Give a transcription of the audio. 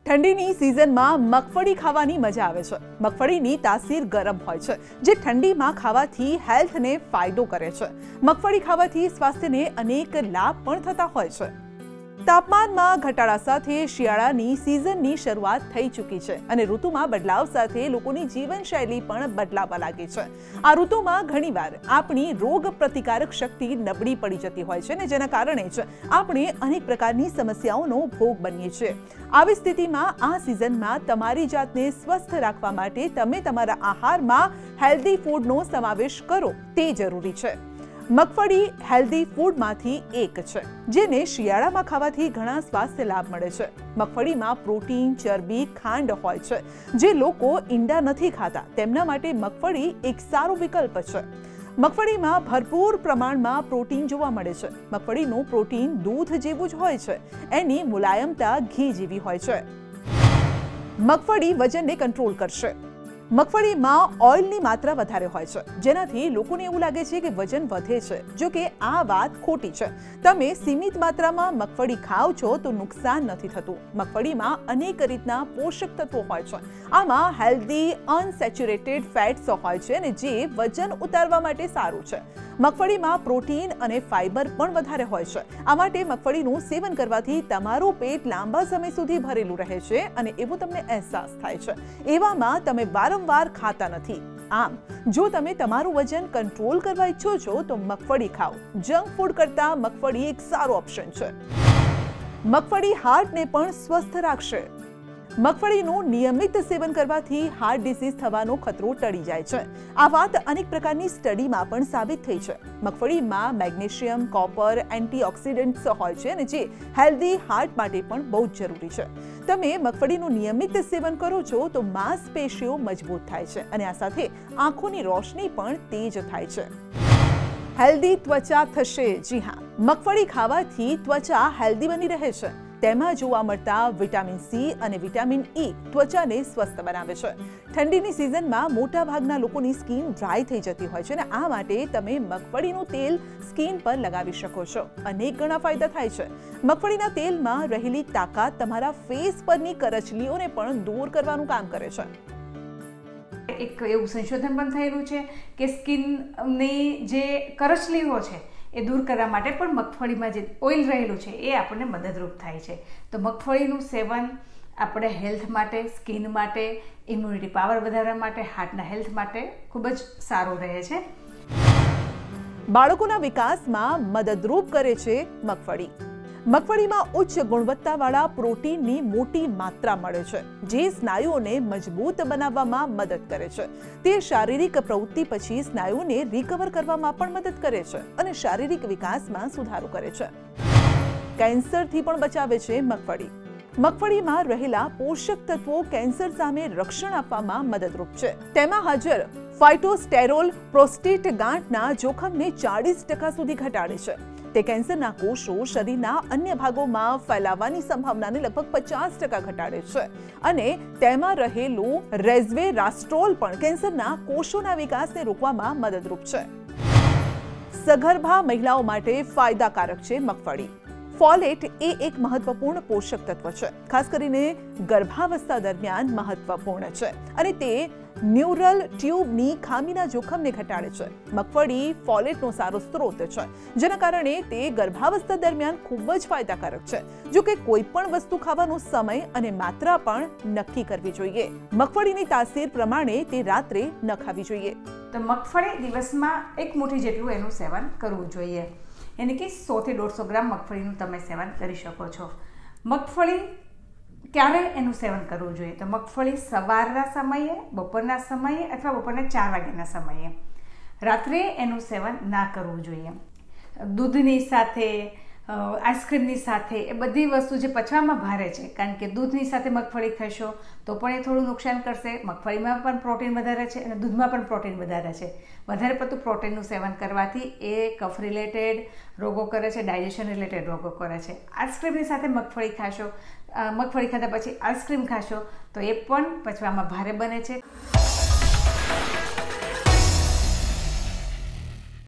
ठंडीनी सीजનમાં મગફળી ખાવાની મજા આવે છે। મગફળીની તાસીર ગરમ હોય છે, જે ઠંડીમાં ખાવાથી હેલ્થને ફાયદો કરે છે। મગફળી ખાવાથી સ્વાસ્થ્યને અનેક લાભ પણ થતા હોય છે। તાપમાનમાં ઘટાડા સાથે શિયાળાની સિઝનની શરૂઆત થઈ ચૂકી છે અને ઋતુમાં બદલાવ સાથે લોકોની જીવનશૈલી પણ બદલાવા લાગી છે। આ ઋતુમાં ઘણીવાર આપણી રોગ પ્રતિકારક શક્તિ નબળી પડી જતી હોય છે ને જેના કારણે જ આપણે અનેક પ્રકારની સમસ્યાઓનો ભોગ બનીએ છીએ। આવી સ્થિતિમાં આ સિઝનમાં તમારી જાતને સ્વસ્થ રાખવા માટે તમે તમારા આહારમાં હેલ્ધી ફૂડનો સમાવેશ કરો તે જરૂરી છે। મગફળી હેલ્ધી ફૂડમાંથી એક છે, જેને શિયાળામાં ખાવાથી ઘણા સ્વાસ્થ્ય લાભ મળે છે। મગફળીમાં પ્રોટીન, ચરબી, ખાંડ હોય છે। જે લોકો ઈંડા નથી ખાતા તેમના માટે મગફળી એક સારો વિકલ્પ છે। મગફળીમાં ભરપૂર પ્રમાણમાં પ્રોટીન જોવા મળે છે। મગફળીનું પ્રોટીન દૂધ જેવું જ હોય છે। એની મુલાયમતા ઘી જેવી હોય છે। મગફળી વજનને કંટ્રોલ કરશે। મગફળીમાં ઓઇલની માત્રા વધારે હોય છે, જેનાથી લોકોને એવું લાગે છે કે વજન વધે છે। જો કે આ વાત ખોટી છે। તમે સીમિત માત્રામાં મગફળી ખાઓ છો તો નુકસાન નથી થતું। મગફળીમાં અનેક રીતના પોષક તત્વો હોય છે। આમાં હેલ્ધી અનસેચ્યુરેટેડ ફેટ્સ હોય છે અને જે વજન ઉતારવા માટે સારું છે। મગફળીમાં પ્રોટીન અને ફાઇબર પણ વધારે હોય છે। આ માટે મગફળીનું સેવન કરવાથી તમારું પેટ લાંબા સમય સુધી ભરેલું રહે છે અને એવું તમને અહેસાસ થાય છે। એવામાં તમે વારંવાર ખાતા નથી। આમ જો તમે તમારું વજન કંટ્રોલ કરવા ઈચ્છો છો તો મગફળી ખાઓ। જંક ફૂડ કરતા મગફળી એક સારો ઓપ્શન છે। મગફળી હાર્ટને પણ સ્વસ્થ રાખશે। મગફળીનું નિયમિત સેવન કરવાથી હાર્ટ ડિસીઝ થવાનો ખતરો ટળી જાય છે। આ વાત અનેક પ્રકારની સ્ટડીમાં પણ સાબિત થઈ છે। મગફળીમાં મેગ્નેશિયમ, કોપર, એન્ટીઓક્સિડન્ટ્સ હોય છે અને જે હેલ્ધી હાર્ટ માટે પણ બહુ જ જરૂરી છે। તમે મગફળીનું નિયમિત સેવન કરો છો તો માંસપેશીઓ મજબૂત થાય છે અને આ સાથે આંખોની રોશની પણ તેજ થાય છે। હેલ્ધી ત્વચા થશે। જી હા, મગફળી ખાવાથી ત્વચા હેલ્ધી બની રહે છે। તેમાં જોવા મળતા વિટામિન સી અને વિટામિન ઈ ત્વચાને સ્વસ્થ બનાવે છે। ઠંડીની સિઝનમાં મોટા ભાગના લોકોની સ્કિન ડ્રાય થઈ જતી હોય છે અને આ માટે તમે મગફળીનું તેલ સ્કિન પર લગાવી શકો છો। અનેક ઘણા ફાયદા થાય છે। મગફળીના તેલમાં રહેલી તાકાત તમારા ફેસ પરની કરચલીઓને પણ દૂર કરવાનું કામ કરે છે। એક એવું સંશોધન પણ થયેલું છે કે સ્કિનની જે કરચલીઓ છે એ दूर करवा माटे पण मगफळीमां जे ऑइल रहेलुं छे ए आपणे मददरूप थाय छे। तो मगफळीनुं सेवन आपणे हेल्थ माटे, स्किन माटे, इम्युनिटी पावर वधारवा माटे, हार्टना हेल्थ माटे खूब ज सारुं रहे छे। बाळकोना विकासमां मददरूप करे छे मगफળી। મગફળીમાં ઉચ્ચ ગુણવત્તાવાળા પ્રોટીનની મોટી માત્રા મળે છે, જે સ્નાયુઓને મજબૂત બનાવવામાં મદદ કરે છે। તે શારીરિક પ્રવૃત્તિ પછી સ્નાયુઓને રિકવર કરવામાં પણ મદદ કરે છે અને શારીરિક વિકાસમાં સુધારો કરે છે। કેન્સરથી પણ બચાવે છે મગફળી। મગફળીમાં રહેલા પોષક તત્વો કેન્સર સામે રક્ષણ આપવામાં મદદરૂપ છે। તેમાં હાજર ફાઇટોસ્ટેરોલ પ્રોસ્ટેટ ગાંઠના જોખમને 40% સુધી ઘટાડે છે। તે કેન્સરના કોષો શરીરના અન્ય ભાગોમાં ફેલાવાની સંભાવનાને લગભગ 50% ઘટાડે છે અને તેમાં રહેલું રેઝવેરાસ્ટ્રોલ પણ કેન્સરના કોષોના વિકાસને રોકવામાં મદદરૂપ છે। સગર્ભા મહિલાઓ માટે ફાયદાકારક છે મગફળી। ફોલેટ એ એક મહત્વપૂર્ણ પોષક તત્વ છે, ખાસ કરીને ગર્ભાવસ્થા દરમિયાન મહત્વપૂર્ણ છે અને તે ન્યુરલ ટ્યુબની ખામીના જોખમને ઘટાડે છે। મગફળી ફોલેટનો સારો સ્ત્રોત છે, જેના કારણે તે ગર્ભાવસ્થા દરમિયાન ખૂબ જ ફાયદાકારક છે। જો કે કોઈ પણ વસ્તુ ખાવાનો સમય અને માત્રા પણ નક્કી કરવી જોઈએ। મગફળીની તાસીર પ્રમાણે તે રાત્રે ન ખાવી જોઈએ। તો મગફળી દિવસમાં 1 મુઠ્ઠી જેટલું એનું સેવન કરવું જોઈએ। यानी कि 100 થી 150 ग्राम मगफळीનું તમે સેવન કરી શકો છો। મગફળી ક્યારે એનું સેવન કરવું જોઈએ? તો મગફળી સવારના સમયે, બપોરના સમયે અથવા બપોરના 4 વાગ્યાના સમયે। રાત્રે એનું સેવન ના કરવું જોઈએ। દૂધની સાથે, આઈસ્ક્રીમની સાથે એ બધી વસ્તુ જે પચવામાં ભારે છે, કારણ કે દૂધની સાથે મગફળી ખાશો તો પણ એ થોડું નુકસાન કરશે। મગફળીમાં પણ પ્રોટીન વધારે છે અને દૂધમાં પણ પ્રોટીન વધારે છે। વધારે પડતું પ્રોટીનનું સેવન કરવાથી એ કફ રિલેટેડ રોગો કરે છે, ડાયજેશન રિલેટેડ રોગો કરે છે। આઈસ્ક્રીમની સાથે મગફળી ખાશો, મગફળી ખાધા પછી આઈસ્ક્રીમ ખાશો તો એ પણ પચવામાં ભારે બને છે।